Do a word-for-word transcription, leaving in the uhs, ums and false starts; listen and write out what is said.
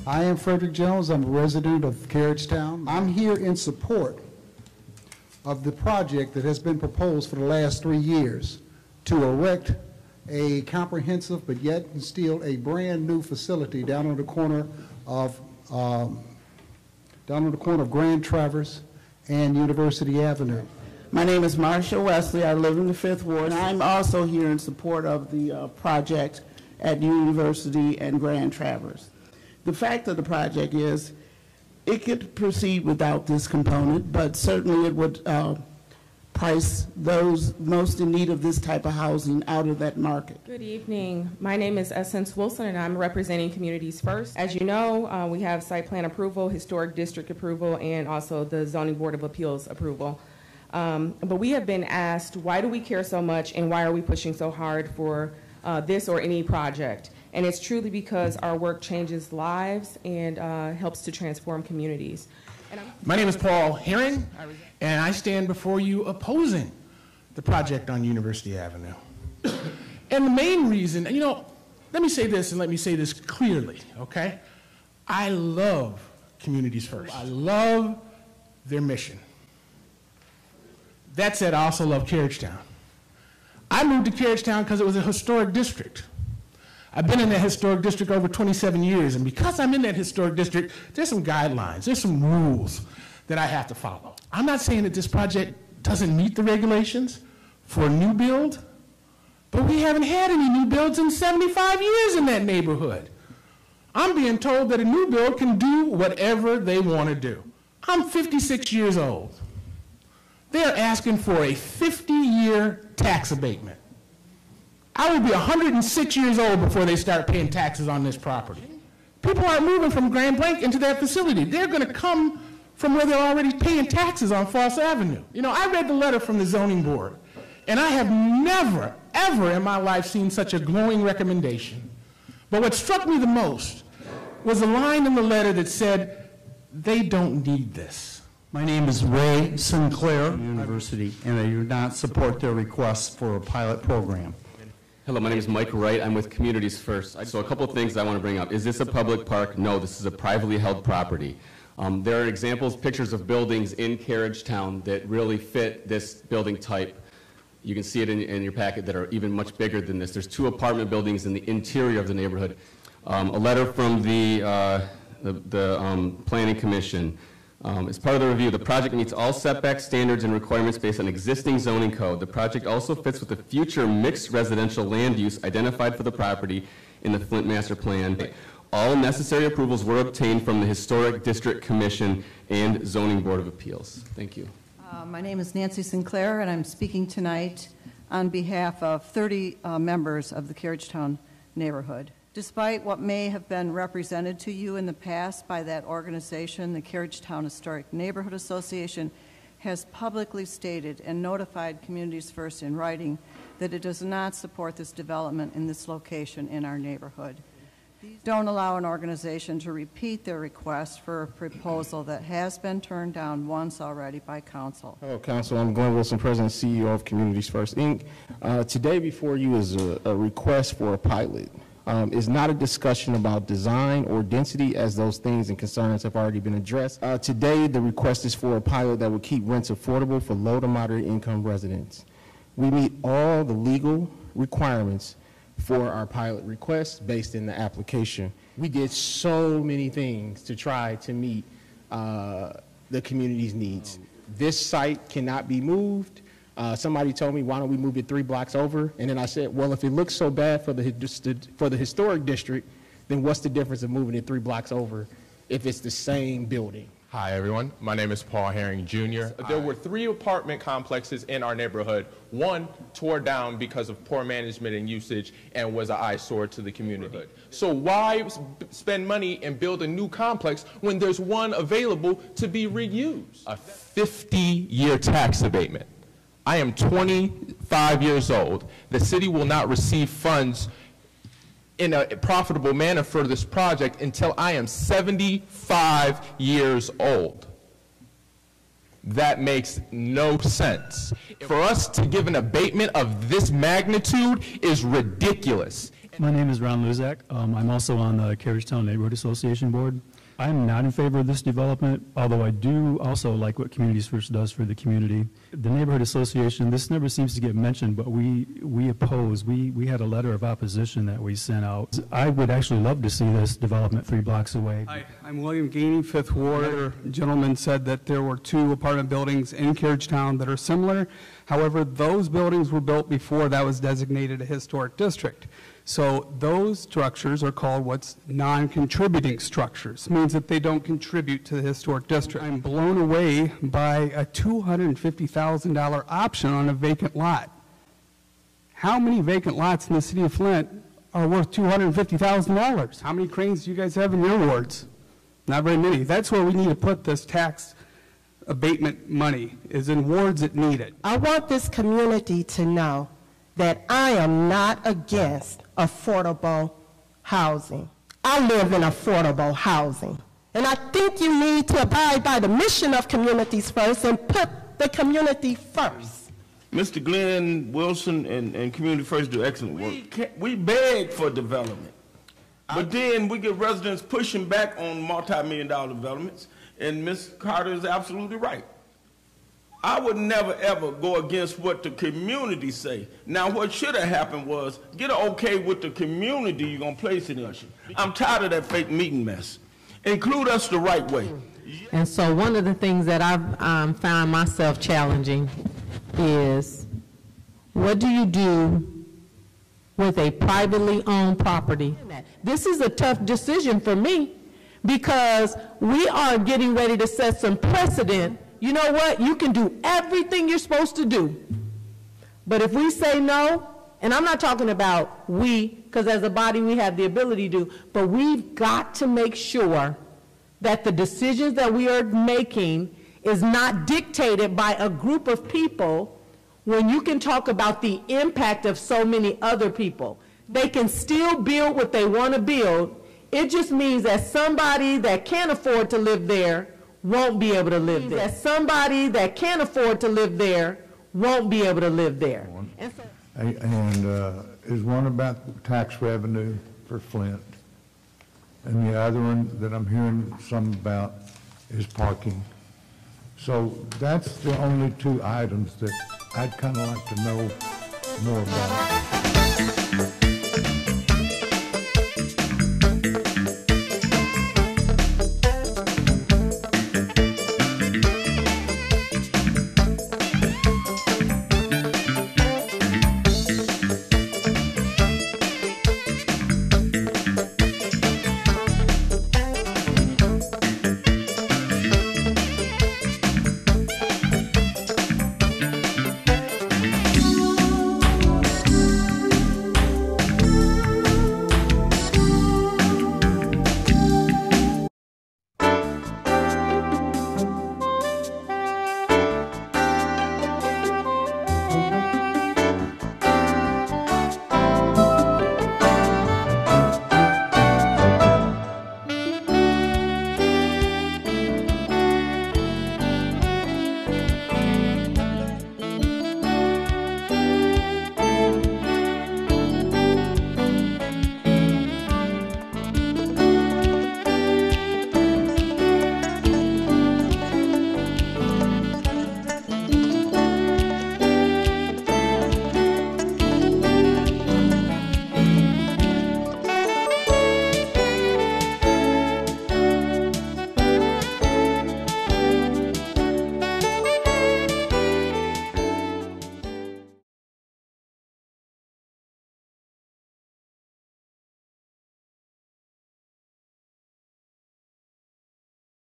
I am Frederick Jones. I'm a resident of Carriagetown. I'm here in support of the project that has been proposed for the last three years to erect a comprehensive but yet still a brand new facility down on the corner of um, down on the corner of Grand Traverse and University Avenue. My name is Marsha Wesley. I live in the Fifth Ward. And I'm also here in support of the uh, project at University and Grand Traverse. The fact of the project is it could proceed without this component, but certainly it would uh, price those most in need of this type of housing out of that market. Good evening. My name is Essence Wilson, and I'm representing Communities First. As you know, uh, we have site plan approval, historic district approval, and also the Zoning Board of Appeals approval. Um, but we have been asked, why do we care so much, and why are we pushing so hard for uh, this or any project? And it's truly because our work changes lives and uh, helps to transform communities. And My name is Paul Herring, and I stand before you opposing the project on University Avenue. And the main reason, you know, let me say this and let me say this clearly, okay? I love Communities First. I love their mission. That said, I also love Carriagetown. I moved to Carriagetown because it was a historic district. I've been in that historic district over twenty-seven years, and because I'm in that historic district, there's some guidelines, there's some rules that I have to follow. I'm not saying that this project doesn't meet the regulations for a new build, but we haven't had any new builds in seventy-five years in that neighborhood. I'm being told that a new build can do whatever they want to do. I'm fifty-six years old. They're asking for a fifty-year tax abatement. I will be one hundred six years old before they start paying taxes on this property. People aren't moving from Grand Blanc into that facility. They're going to come from where they're already paying taxes on Foss Avenue. You know, I read the letter from the zoning board, and I have never, ever in my life seen such a glowing recommendation. But what struck me the most was a line in the letter that said, they don't need this. My name is Ray Sinclair, University, and I do not support their request for a pilot program. Hello, my name is Mike Wright. I'm with Communities First. So a couple of things I want to bring up. Is this a public park? No, this is a privately held property. Um, there are examples, pictures of buildings in Carriagetown that really fit this building type. You can see it in, in your packet that are even much bigger than this. There's two apartment buildings in the interior of the neighborhood. Um, a letter from the, uh, the, the um, Planning Commission. Um, as part of the review, the project meets all setback standards and requirements based on existing zoning code. The project also fits with the future mixed residential land use identified for the property in the Flint Master Plan. All necessary approvals were obtained from the Historic District Commission and Zoning Board of Appeals. Thank you. Uh, my name is Nancy Sinclair, and I'm speaking tonight on behalf of thirty uh, members of the Carriagetown neighborhood. Despite what may have been represented to you in the past by that organization, the Carriagetown Historic Neighborhood Association has publicly stated and notified Communities First in writing that it does not support this development in this location in our neighborhood. These don't allow an organization to repeat their request for a proposal that has been turned down once already by council. Hello, Council. I'm Glenn Wilson, President and C E O of Communities First, Incorporated. Uh, today before you is a, a request for a pilot. Um, is not a discussion about design or density, as those things and concerns have already been addressed. Uh, today, the request is for a pilot that will keep rents affordable for low to moderate income residents. We meet all the legal requirements for our pilot request based in the application. We did so many things to try to meet uh, the community's needs. This site cannot be moved. Uh, somebody told me, why don't we move it three blocks over? And then I said, well, if it looks so bad for the, for the historic district, then what's the difference of moving it three blocks over if it's the same building? Hi, everyone. My name is Paul Herring, Junior There were three apartment complexes in our neighborhood. One tore down because of poor management and usage and was an eyesore to the community. So why spend money and build a new complex when there's one available to be reused? A fifty-year tax abatement. I am twenty-five years old. The city will not receive funds in a profitable manner for this project until I am seventy-five years old. That makes no sense. For us to give an abatement of this magnitude is ridiculous. My name is Ron Luzak. Um, I'm also on the Carriagetown Neighborhood Association Board. I'm not in favor of this development, although I do also like what Communities First does for the community. The Neighborhood Association, this never seems to get mentioned, but we, we oppose. We, we had a letter of opposition that we sent out. I would actually love to see this development three blocks away. Hi, I'm William Gainey, Fifth Ward. A gentleman said that there were two apartment buildings in Carriagetown that are similar. However, those buildings were built before that was designated a historic district. So those structures are called what's non-contributing structures. Means that they don't contribute to the historic district. I'm blown away by a two hundred fifty thousand dollar option on a vacant lot. How many vacant lots in the city of Flint are worth two hundred fifty thousand dollars? How many cranes do you guys have in your wards? Not very many. That's where we need to put this tax abatement money, is in wards that need it. I want this community to know that I am not against affordable housing. I live in affordable housing. And I think you need to abide by the mission of Communities First and put the community first. Mister Glenn Wilson and, and Community First do excellent work. We, can, we beg for development, but then we get residents pushing back on multi-million dollar developments, and Miz Carter is absolutely right. I would never, ever go against what the community say. Now, what should have happened was get an okay with the community you're going to place it in. I'm tired of that fake meeting mess. Include us the right way. And so one of the things that I've um, found myself challenging is, what do you do with a privately owned property? This is a tough decision for me because we are getting ready to set some precedent. You know what? You can do everything you're supposed to do. But if we say no, and I'm not talking about we, because as a body we have the ability to, but we've got to make sure that the decisions that we are making is not dictated by a group of people when you can talk about the impact of so many other people. They can still build what they want to build. It just means that somebody that can't afford to live there won't be able to live there. That somebody that can't afford to live there won't be able to live there. And, so, and uh, is one about tax revenue for Flint, and the other one that I'm hearing some about is parking. So that's the only two items that I'd kind of like to know more about.